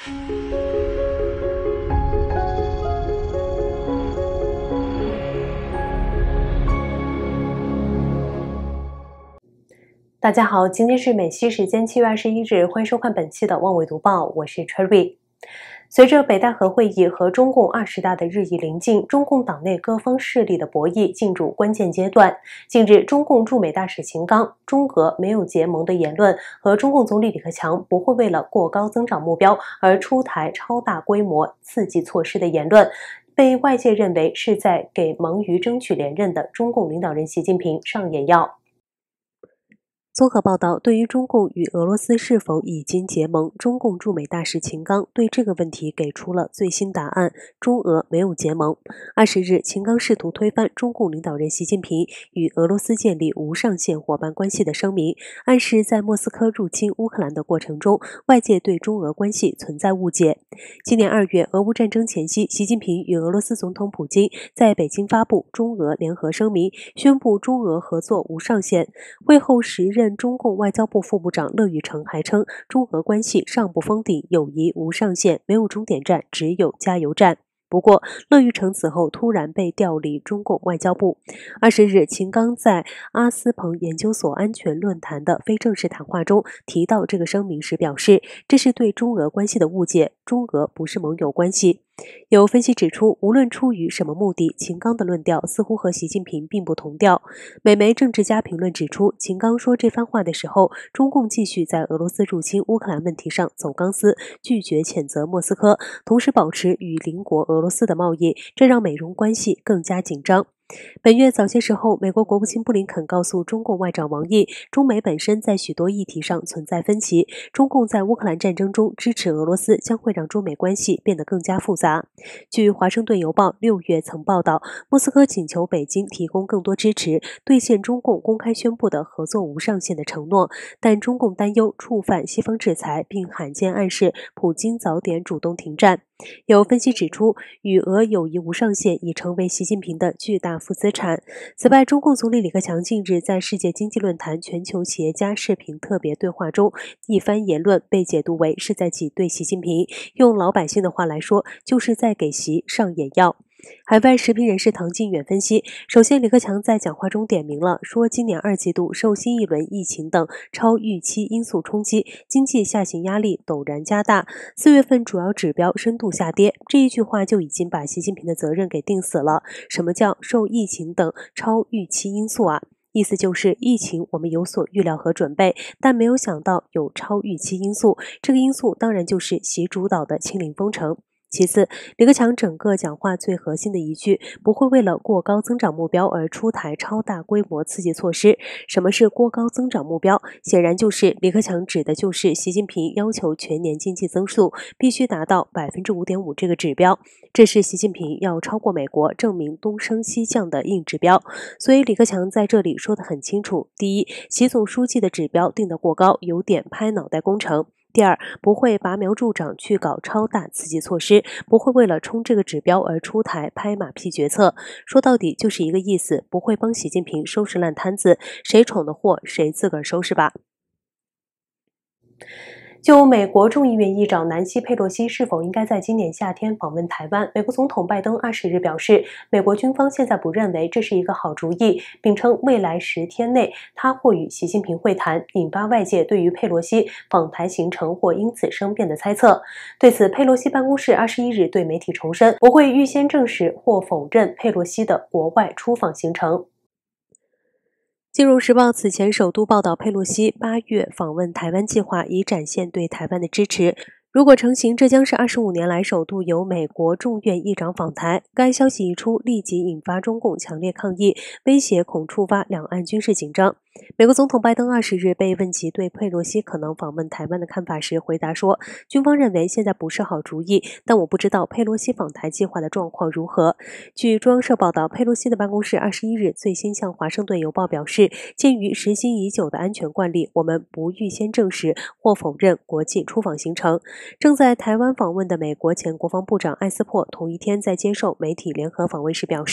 大家好，今天是美西时间7月21日，欢迎收看本期的望纬读报，我是 Cherry。随着北戴河会议和中共20大的日益临近，中共党内各方势力的博弈进入关键阶段。近日，中共驻美大使秦刚中俄没有结盟的言论和中共总理李克强不会为了过高增长目标而出台超大规模刺激措施的言论，被外界认为是在给忙于争取连任的中共领导人习近平上眼药。综合报道，对于中共与俄罗斯是否已经结盟，中共驻美大使秦刚对这个问题给出了最新答案：中俄没有结盟。20日，秦刚试图推翻中共领导人习近平与俄罗斯建立无上限伙伴关系的声明，暗示在莫斯科入侵乌克兰的过程中，外界对中俄关系存在误解。今年2月，俄乌战争前夕，习近平与俄罗斯总统普京在北京发布中俄联合声明，宣布中俄合作无上限。会后时任中共外交部副部长乐玉成还称，中俄关系上不封顶，友谊无上限，没有终点站，只有加油站。不过，乐玉成此后突然被调离中共外交部。20日，秦刚在阿斯彭研究所安全论坛的非正式谈话中提到这个声明时表示，这是对中俄关系的误解，中俄不是盟友关系。有分析指出，无论出于什么目的，秦刚的论调似乎和习近平并不同调。美媒政治家评论指出，秦刚说这番话的时候，中共继续在俄罗斯入侵乌克兰问题上走钢丝，拒绝谴责莫斯科，同时保持与邻国俄罗斯的贸易，这让美中关系更加紧张。本月早些时候，美国国务卿布林肯告诉中共外长王毅，中美本身在许多议题上存在分歧，中共在乌克兰战争中支持俄罗斯将会让中美关系变得更加复杂。据华盛顿邮报6月曾报道，莫斯科请求北京提供更多支持，兑现中共公开宣布的合作无上限的承诺，但中共担忧触犯西方制裁，并罕见暗示普京早点主动停战。有分析指出，与俄友谊无上限已成为习近平的巨大负资产。此外，中共总理李克强近日在世界经济论坛全球企业家视频特别对话中，一番言论被解读为是在挤兑习近平，用老百姓的话来说，就是在给习上眼药。海外时评人士唐晋远分析，首先李克强在讲话中点明了，说今年2季度受新一轮疫情等超预期因素冲击，经济下行压力陡然加大，4月份主要指标深度下跌，这一句话就已经把习近平的责任给定死了。什么叫受疫情等超预期因素啊？意思就是疫情我们有所预料和准备，但没有想到有超预期因素，这个因素当然就是习主导的清零封城。其次，李克强整个讲话最核心的一句不会为了过高增长目标而出台超大规模刺激措施。什么是过高增长目标？显然就是李克强指的就是习近平要求全年经济增速必须达到 5.5% 这个指标，这是习近平要超过美国证明东升西降的硬指标。所以李克强在这里说得很清楚，第一，习总书记的指标定得过高，有点拍脑袋工程。第二，不会拔苗助长去搞超大刺激措施，不会为了冲这个指标而出台拍马屁决策。说到底就是一个意思，不会帮习近平收拾烂摊子，谁闯的祸谁自个儿收拾吧。就美国众议院议长南希·佩洛西是否应该在今年夏天访问台湾，美国总统拜登20日表示，美国军方现在不认为这是一个好主意，并称未来10天内他或与习近平会谈，引发外界对于佩洛西访台行程或因此生变的猜测。对此，佩洛西办公室21日对媒体重申，不会预先证实或否认佩洛西的国外出访行程。金融时报此前首度报道佩洛西8月访问台湾计划，以展现对台湾的支持。如果成行，这将是25年来首度由美国众院议长访台。该消息一出，立即引发中共强烈抗议，威胁恐触发两岸军事紧张。美国总统拜登20日被问及对佩洛西可能访问台湾的看法时，回答说，军方认为现在不是好主意，但我不知道佩洛西访台计划的状况如何。据中央社报道，佩洛西的办公室21日最新向华盛顿邮报表示，鉴于实行已久的安全惯例，我们不预先证实或否认国际出访行程。正在台湾访问的美国前国防部长艾斯珀同一天在接受媒体联合访问时表示，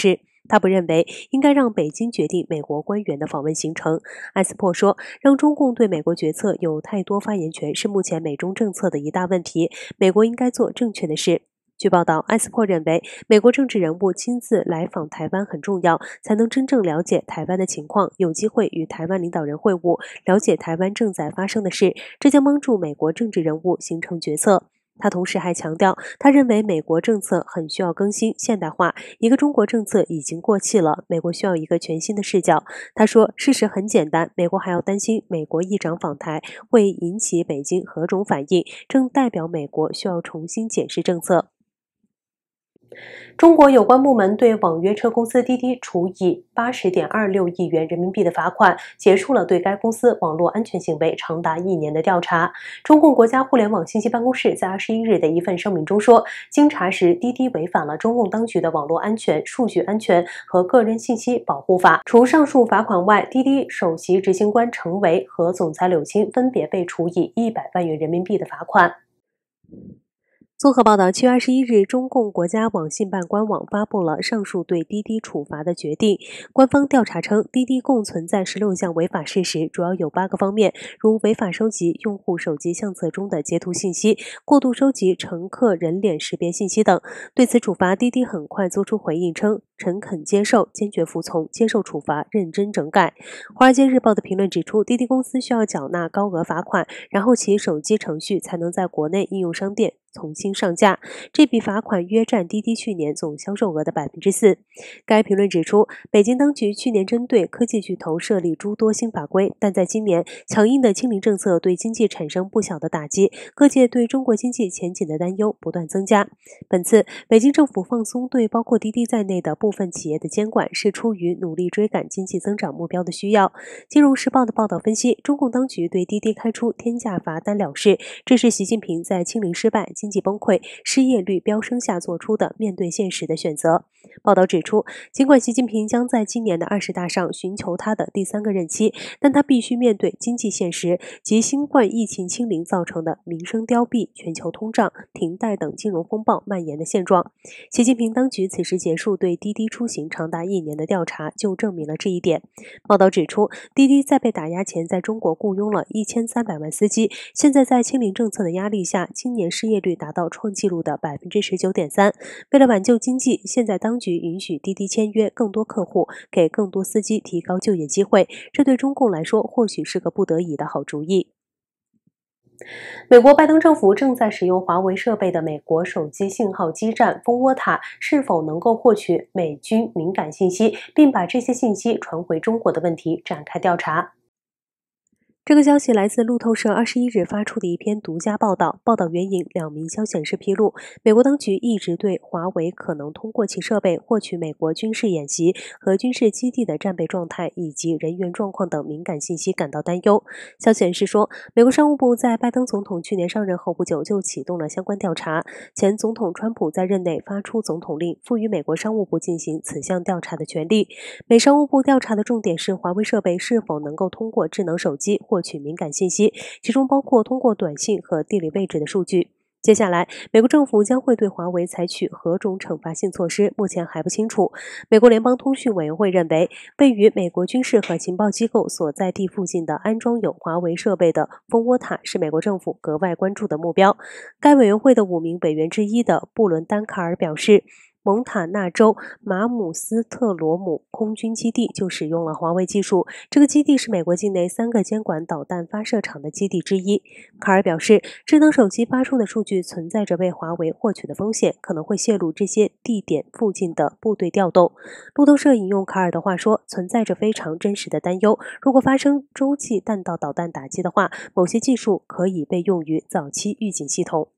他不认为应该让北京决定美国官员的访问行程。埃斯珀说，让中共对美国决策有太多发言权是目前美中政策的一大问题，美国应该做正确的事。据报道，埃斯珀认为，美国政治人物亲自来访台湾很重要，才能真正了解台湾的情况，有机会与台湾领导人会晤，了解台湾正在发生的事，这将帮助美国政治人物形成决策。他同时还强调，他认为美国政策很需要更新、现代化，一个中国政策已经过气了，美国需要一个全新的视角。他说，事实很简单，美国还要担心美国议长访台会引起北京何种反应，正代表美国需要重新检视政策。中国有关部门对网约车公司滴滴处以80.26亿元人民币的罚款，结束了对该公司网络安全行为长达1年的调查。中共国家互联网信息办公室在21日的一份声明中说，经查实，滴滴违反了中共当局的网络安全、数据安全和个人信息保护法。除上述罚款外，滴滴首席执行官程维和总裁柳青分别被处以100万元人民币的罚款。综合报道，7月21日，中共国家网信办官网发布了上述对滴滴处罚的决定。官方调查称，滴滴共存在16项违法事实，主要有8个方面，如违法收集用户手机相册中的截图信息、过度收集乘客人脸识别信息等。对此处罚，滴滴很快作出回应称，诚恳接受，坚决服从，接受处罚，认真整改。华尔街日报的评论指出，滴滴公司需要缴纳高额罚款，然后其手机程序才能在国内应用商店重新上架，这笔罚款约占滴滴去年总销售额的4%。该评论指出，北京当局去年针对科技巨头设立诸多新法规，但在今年，强硬的清零政策对经济产生不小的打击，各界对中国经济前景的担忧不断增加。本次北京政府放松对包括滴滴在内的部分企业的监管，是出于努力追赶经济增长目标的需要。金融时报的报道分析，中共当局对滴滴开出天价罚单了事，这是习近平在清零失败、经济崩溃、失业率飙升下做出的面对现实的选择。报道指出，尽管习近平将在今年的20大上寻求他的第3个任期，但他必须面对经济现实及新冠疫情清零造成的民生凋敝、全球通胀、停贷等金融风暴蔓延的现状。习近平当局此时结束对滴滴出行长达1年的调查，就证明了这一点。报道指出，滴滴在被打压前在中国雇佣了1300万司机，现在在清零政策的压力下，今年失业率达到创纪录的19.3%。为了挽救经济，现在当局允许滴滴签约更多客户，给更多司机提高就业机会，这对中共来说或许是个不得已的好主意。美国拜登政府正在使用华为设备的美国手机信号基站蜂窝塔是否能够获取美军敏感信息，并把这些信息传回中国的问题展开调查。这个消息来自路透社21日发出的一篇独家报道，报道援引2名消息人士披露，美国当局一直对华为可能通过其设备获取美国军事演习和军事基地的战备状态以及人员状况等敏感信息感到担忧。消息人士说，美国商务部在拜登总统去年上任后不久就启动了相关调查，前总统川普在任内发出总统令，赋予美国商务部进行此项调查的权利。美商务部调查的重点是华为设备是否能够通过智能手机获取敏感信息，其中包括通过短信和地理位置的数据。接下来，美国政府将会对华为采取何种惩罚性措施，目前还不清楚。美国联邦通讯委员会认为，位于美国军事和情报机构所在地附近的安装有华为设备的蜂窝塔是美国政府格外关注的目标。该委员会的5名委员之一的布伦丹·卡尔表示，蒙塔纳州马姆斯特罗姆空军基地就使用了华为技术，这个基地是美国境内3个监管导弹发射场的基地之一。卡尔表示，智能手机发出的数据存在着被华为获取的风险，可能会泄露这些地点附近的部队调动。路透社引用卡尔的话说，存在着非常真实的担忧，如果发生洲际弹道导弹打击的话，某些技术可以被用于早期预警系统。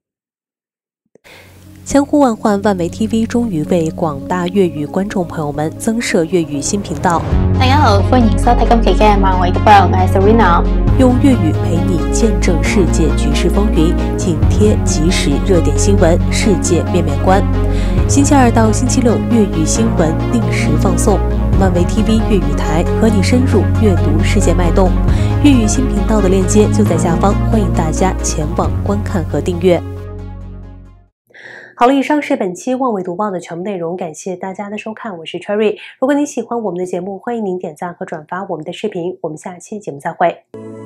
千呼万唤，万维 TV 终于为廣大粵語觀眾朋友們增設粵語新頻道。 大家好，歡迎收睇今期嘅萬維 TV， 我係 Serena。 用粵語陪你見證世界局勢風雲，緊貼即時熱點新聞，世界面面觀。星期二到星期六，粵語新聞定時放送。萬維 TV 粵語台和你深入閱讀世界脈動。粵語新頻道的鏈接就在下方，歡迎大家前往觀看和訂閱。 好了，以上是本期望纬读报的全部内容，感谢大家的收看，我是 Cherry。如果你喜欢我们的节目，欢迎您点赞和转发我们的视频，我们下期节目再会。